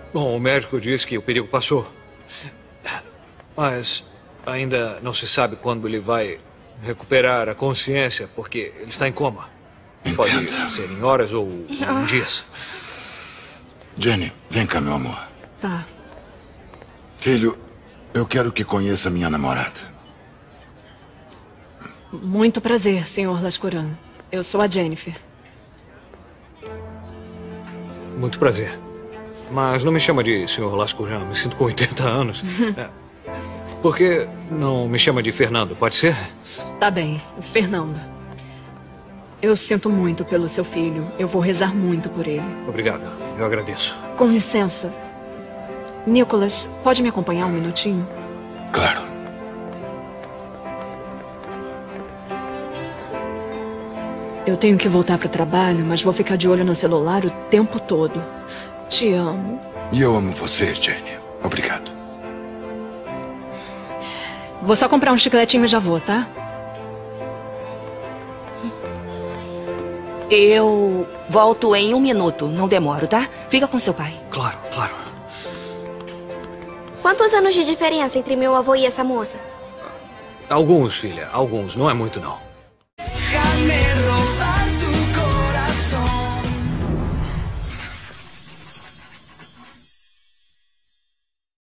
Bom, o médico disse que o perigo passou. Mas ainda não se sabe quando ele vai recuperar a consciência, porque ele está em coma. Pode ser em horas ou em dias. Jenny, vem cá, meu amor. Tá. Filho, eu quero que conheça minha namorada. Muito prazer, Sr. Lascuran. Eu sou a Jennifer. Muito prazer. Mas não me chama de Sr. Lascuran. Me sinto com 80 anos. Por que não me chama de Fernando? Pode ser? Tá bem, Fernando. Eu sinto muito pelo seu filho. Eu vou rezar muito por ele. Obrigado. Eu agradeço. Com licença. Nicholas, pode me acompanhar um minutinho? Claro. Eu tenho que voltar para o trabalho, mas vou ficar de olho no celular o tempo todo. Te amo. E eu amo você, Jenny. Obrigado. Vou só comprar um chicletinho e já vou, tá? Eu volto em 1 minuto. Não demoro, tá? Fica com seu pai. Claro, claro. Quantos anos de diferença entre meu avô e essa moça? Alguns, filha. Alguns. Não é muito, não.